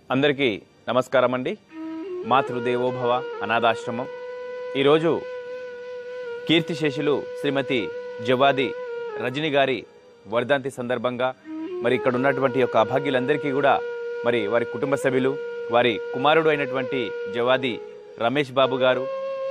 అందరికీ నమస్కారం అండి. మాతృదేవోభవ అనాథాశ్రమం ఈరోజు కీర్తిశేషులు శ్రీమతి జవాది రజని గారి వర్ధంతి సందర్భంగా మరి ఇక్కడ ఉన్నటువంటి యొక్క అభాగ్యులందరికీ కూడా మరి వారి కుటుంబ సభ్యులు, వారి కుమారుడు అయినటువంటి జవాది రమేష్ బాబు గారు,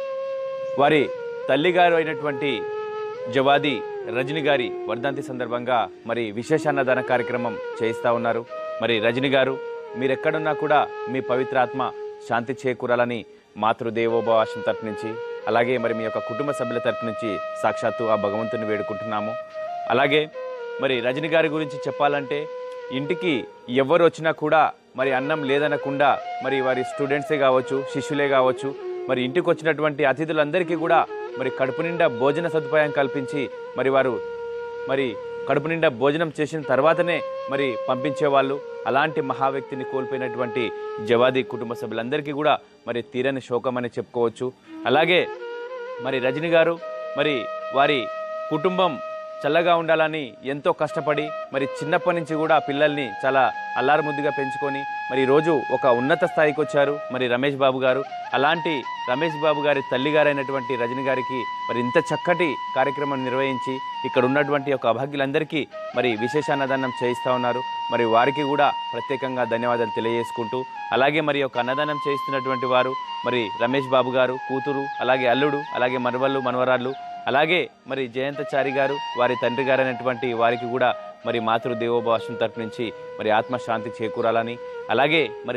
వారి తల్లిగారు అయినటువంటి జవాది రజని గారి వర్ధంతి సందర్భంగా మరి విశేష అన్నదాన కార్యక్రమం చేయిస్తూ ఉన్నారు. మరి రజని గారు, మీరెక్కడున్నా కూడా మీ పవిత్రాత్మ శాంతి చేకూరాలని మాతృదేవోభవ ఆశ్రమం తరపు నుంచి, అలాగే మరి మీ యొక్క కుటుంబ సభ్యుల తరపు నుంచి సాక్షాత్తు ఆ భగవంతుని వేడుకుంటున్నాము. అలాగే మరి రజని గారి గురించి చెప్పాలంటే, ఇంటికి ఎవరు వచ్చినా కూడా మరి అన్నం లేదనకుండా మరి వారి స్టూడెంట్సే కావచ్చు, శిష్యులే కావచ్చు, మరి ఇంటికి వచ్చినటువంటి అతిథులందరికీ కూడా మరి కడుపు నిండా భోజన సదుపాయం కల్పించి మరి వారు మరి కడుపు నిండా భోజనం చేసిన తర్వాతనే మరి పంపించేవాళ్ళు. అలాంటి మహావ్యక్తిని కోల్పోయినటువంటి జవాది కుటుంబ సభ్యులందరికీ కూడా మరి తీరని శోకం అని చెప్పుకోవచ్చు. అలాగే మరి రజని గారు మరి వారి కుటుంబం చల్లగా ఉండాలని ఎంతో కష్టపడి మరి చిన్నప్పటి నుంచి కూడా పిల్లల్ని చాలా అల్లారుముద్దుగా పెంచుకొని మరి ఈరోజు ఒక ఉన్నత స్థాయికి వచ్చారు మరి రమేష్ బాబు గారు. అలాంటి రమేష్ బాబు గారి తల్లిగారైనటువంటి రజని గారికి మరి ఇంత చక్కటి కార్యక్రమం నిర్వహించి ఇక్కడ ఉన్నటువంటి ఒక అభాగ్యులందరికీ మరి విశేష అన్నదానం చేయిస్తూ ఉన్నారు. మరి వారికి కూడా ప్రత్యేకంగా ధన్యవాదాలు తెలియజేసుకుంటూ, అలాగే మరి ఒక అన్నదానం చేయిస్తున్నటువంటి వారు మరి రమేష్ బాబు గారు కూతురు, అలాగే అల్లుడు, అలాగే మనవళ్ళు మనవరాళ్ళు, అలాగే మరి జయంతచారి గారు వారి తండ్రి గారు అయినటువంటి వారికి కూడా మరి మాతృదేవోభవ ఆశ్రమం తరపు నుంచి మరి ఆత్మశాంతి చేకూరాలని, అలాగే మరి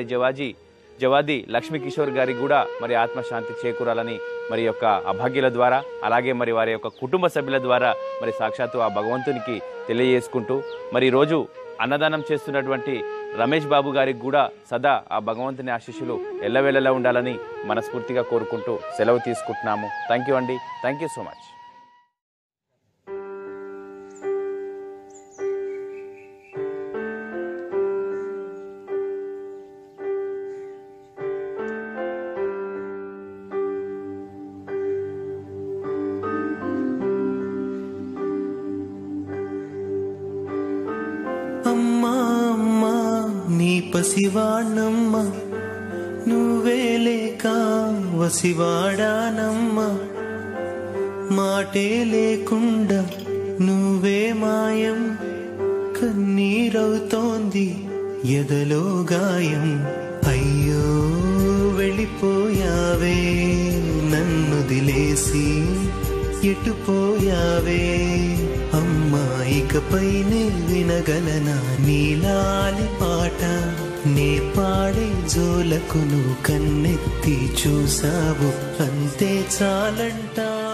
జవాది లక్ష్మీ కిషోర్ గారికి కూడా మరి ఆత్మశాంతి చేకూరాలని మరి యొక్క అభాగ్యుల ద్వారా, అలాగే మరి వారి యొక్క కుటుంబ సభ్యుల ద్వారా మరి సాక్షాత్తు ఆ భగవంతునికి తెలియజేసుకుంటూ, మరి ఈరోజు అన్నదానం చేస్తున్నటువంటి రమేష్ బాబు గారికి కూడా సదా ఆ భగవంతుని ఆశీస్సులు ఎల్లవేళలా ఉండాలని మనస్ఫూర్తిగా కోరుకుంటూ సెలవు తీసుకుంటున్నాము. థ్యాంక్ యూ అండి. Thank you so much. పసివాణమ్మ నువ్వే లేక వసివాడానమ్మ, మాటే లేకుండా నువ్వే మాయం, కన్నీరవుతోంది ఎదలో గాయం. అయ్యో వెళ్ళిపోయావే నన్ను దిలేసి, ఎటుపోయావే అమ్మా, ఇకపైనే వినగలనా నీలాలి పాట, నే పాడే జోలకు నువ్వు కన్నెత్తి చూసావు, అంతే చాలంటా.